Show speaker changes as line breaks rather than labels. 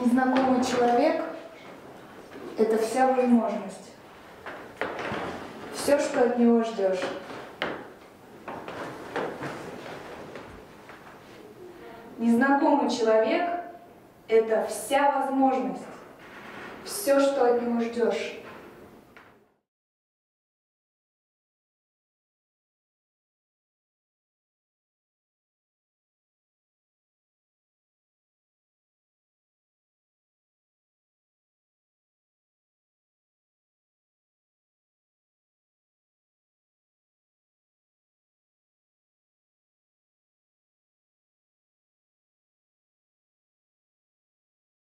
Незнакомый человек – это вся возможность. Все, что от него ждешь. Незнакомый человек – это вся возможность. Все, что от него ждешь.